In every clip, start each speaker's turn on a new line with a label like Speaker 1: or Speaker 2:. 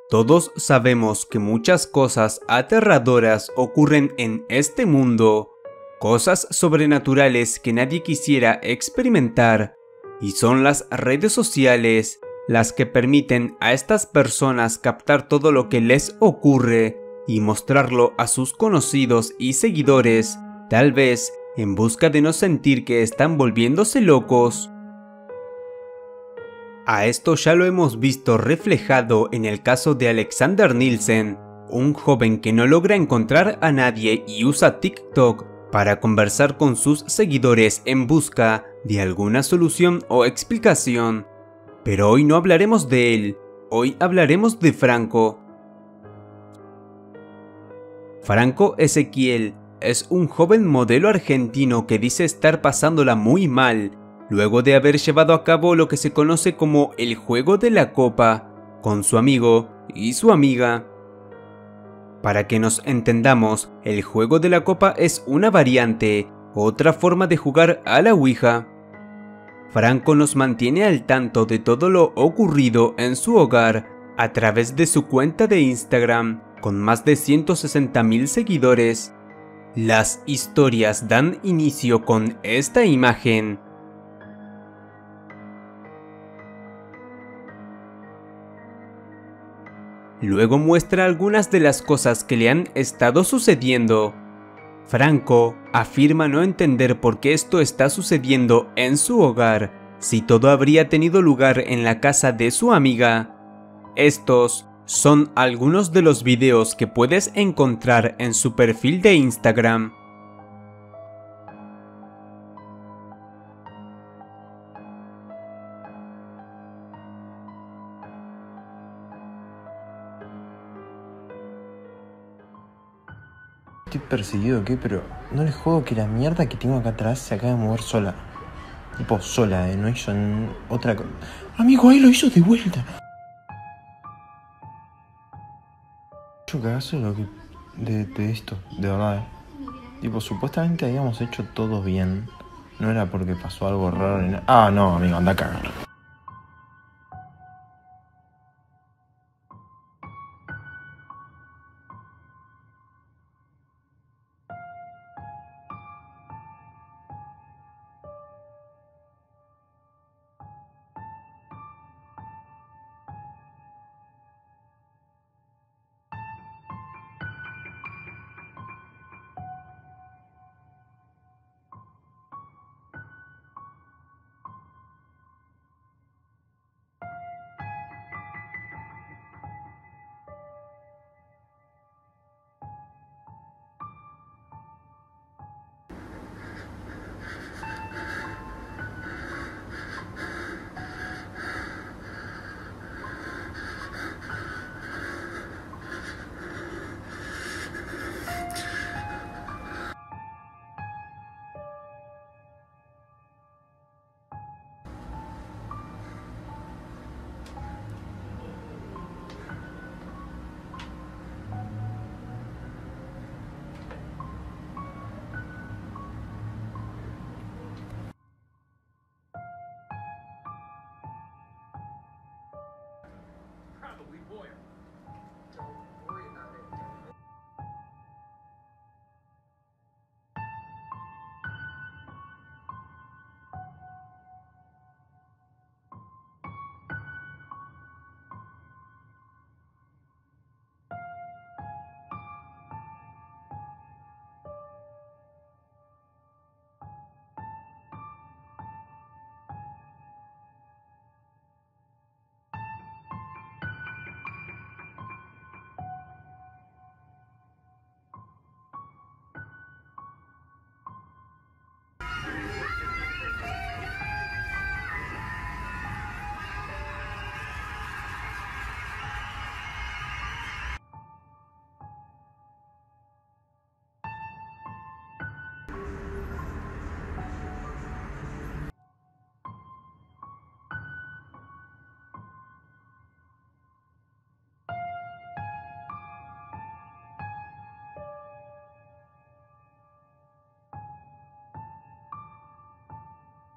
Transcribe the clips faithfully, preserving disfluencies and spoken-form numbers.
Speaker 1: Todos sabemos que muchas cosas aterradoras ocurren en este mundo, cosas sobrenaturales que nadie quisiera experimentar, y son las redes sociales las que permiten a estas personas captar todo lo que les ocurre y mostrarlo a sus conocidos y seguidores, tal vez en busca de no sentir que están volviéndose locos. A esto ya lo hemos visto reflejado en el caso de Alexander Nielsen, un joven que no logra encontrar a nadie y usa TikTok para conversar con sus seguidores en busca de alguna solución o explicación. Pero hoy no hablaremos de él, hoy hablaremos de Franco. Franco Ezequiel es un joven modelo argentino que dice estar pasándola muy mal, luego de haber llevado a cabo lo que se conoce como el juego de la copa, con su amigo y su amiga. Para que nos entendamos, el juego de la copa es una variante, otra forma de jugar a la Ouija. Franco nos mantiene al tanto de todo lo ocurrido en su hogar a través de su cuenta de Instagram, con más de ciento sesenta mil seguidores. Las historias dan inicio con esta imagen. Luego muestra algunas de las cosas que le han estado sucediendo. Franco afirma no entender por qué esto está sucediendo en su hogar, si todo habría tenido lugar en la casa de su amiga. Estos son algunos de los videos que puedes encontrar en su perfil de Instagram.
Speaker 2: Estoy perseguido, ¿qué? Pero no les juego que la mierda que tengo acá atrás se acaba de mover sola. Tipo, sola, ¿eh? No hizo otra cosa. Amigo, ahí lo hizo de vuelta. Mucho cagazo de lo que... De, de esto, de verdad, ¿eh? Tipo, supuestamente habíamos hecho todo bien. No era porque pasó algo raro ni nada. Ah, no, amigo, anda a cagar.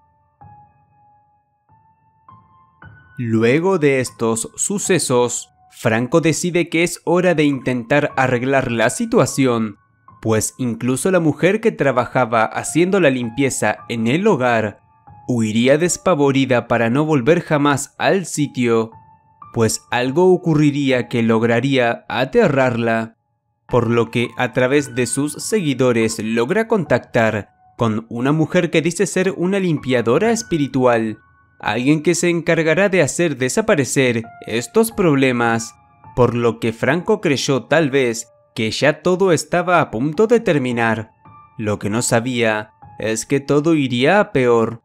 Speaker 1: Luego de estos sucesos, Franco decide que es hora de intentar arreglar la situación, pues incluso la mujer que trabajaba haciendo la limpieza en el hogar huiría despavorida para no volver jamás al sitio, pues algo ocurriría que lograría aterrarla, por lo que a través de sus seguidores logra contactar con una mujer que dice ser una limpiadora espiritual, alguien que se encargará de hacer desaparecer estos problemas, por lo que Franco creyó tal vez que ya todo estaba a punto de terminar. Lo que no sabía es que todo iría a peor.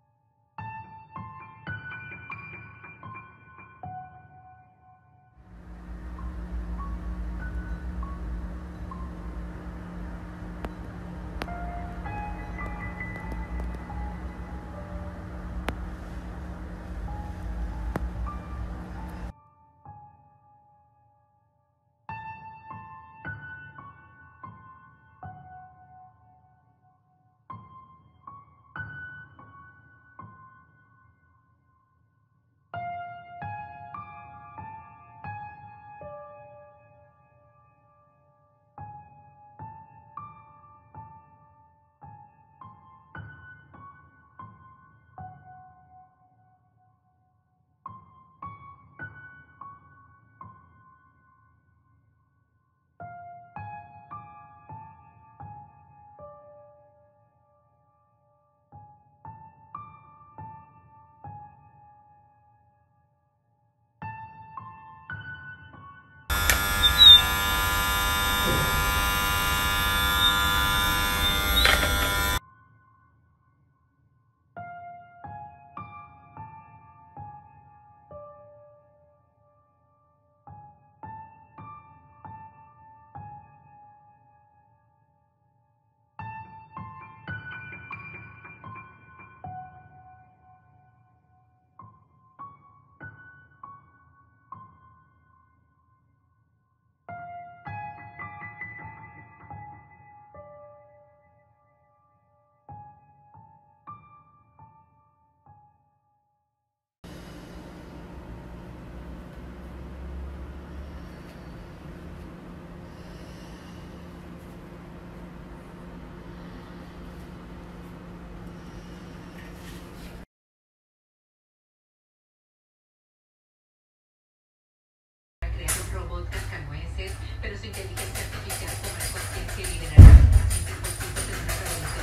Speaker 3: Pero su inteligencia artificial tomará conciencia y liderará los pacientes conscientes de una revolución.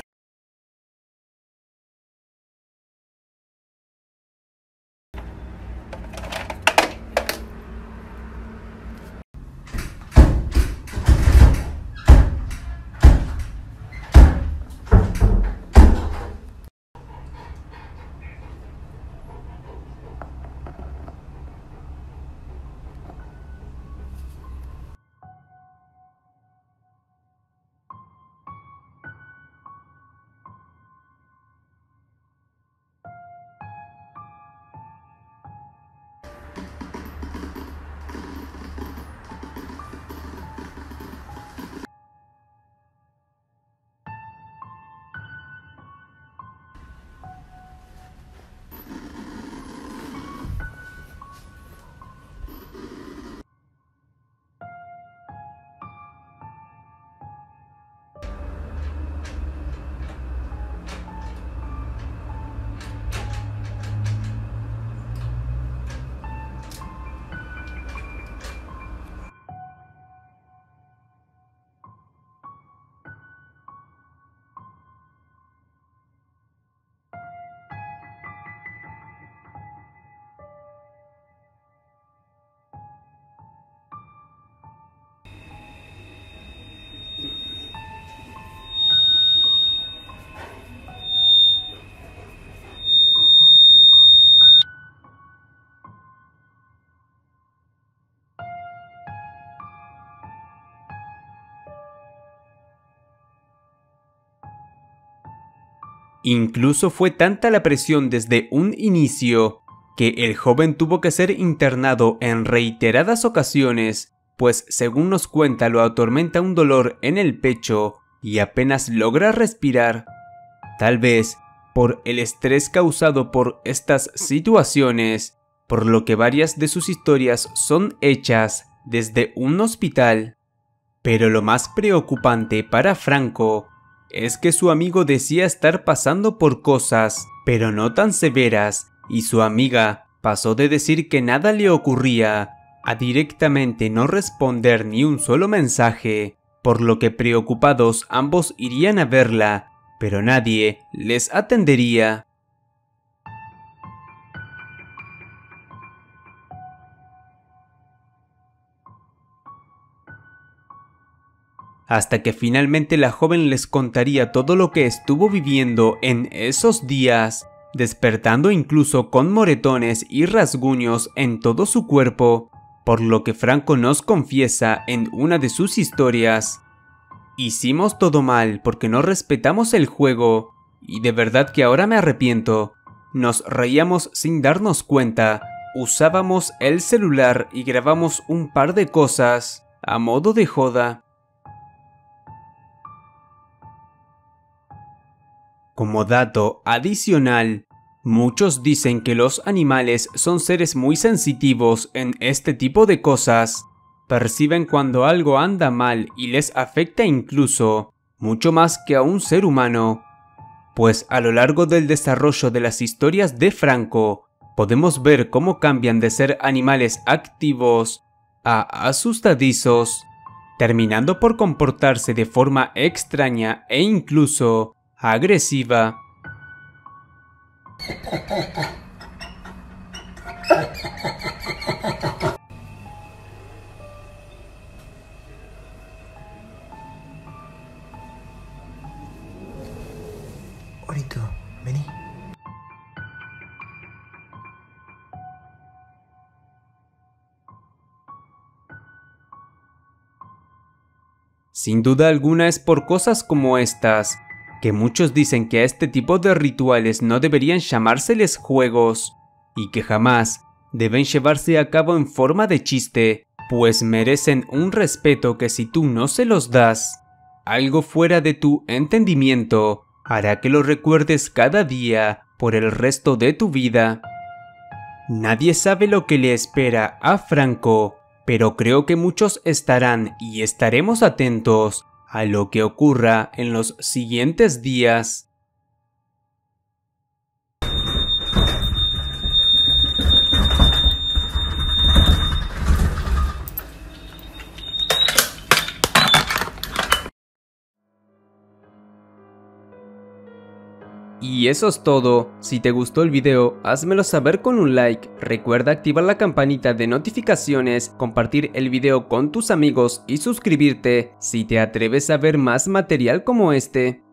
Speaker 1: Incluso fue tanta la presión desde un inicio que el joven tuvo que ser internado en reiteradas ocasiones, pues según nos cuenta lo atormenta un dolor en el pecho y apenas logra respirar. Tal vez por el estrés causado por estas situaciones, por lo que varias de sus historias son hechas desde un hospital. Pero lo más preocupante para Franco es que su amigo decía estar pasando por cosas, pero no tan severas, y su amiga pasó de decir que nada le ocurría a directamente no responder ni un solo mensaje, por lo que preocupados ambos irían a verla, pero nadie les atendería. Hasta que finalmente la joven les contaría todo lo que estuvo viviendo en esos días, despertando incluso con moretones y rasguños en todo su cuerpo, por lo que Franco nos confiesa en una de sus historias: hicimos todo mal porque no respetamos el juego, y de verdad que ahora me arrepiento. Nos reíamos sin darnos cuenta, usábamos el celular y grabamos un par de cosas a modo de joda. Como dato adicional, muchos dicen que los animales son seres muy sensitivos en este tipo de cosas. Perciben cuando algo anda mal y les afecta incluso mucho más que a un ser humano. Pues a lo largo del desarrollo de las historias de Franco, podemos ver cómo cambian de ser animales activos a asustadizos, terminando por comportarse de forma extraña e incluso agresiva.
Speaker 2: Orito, vení.
Speaker 1: Sin duda alguna es por cosas como estas que muchos dicen que a este tipo de rituales no deberían llamárseles juegos, y que jamás deben llevarse a cabo en forma de chiste, pues merecen un respeto que si tú no se los das, algo fuera de tu entendimiento hará que lo recuerdes cada día por el resto de tu vida. Nadie sabe lo que le espera a Franco, pero creo que muchos estarán y estaremos atentos a lo que ocurra en los siguientes días. Y eso es todo. Si te gustó el video, házmelo saber con un like. Recuerda activar la campanita de notificaciones, compartir el video con tus amigos y suscribirte si te atreves a ver más material como este.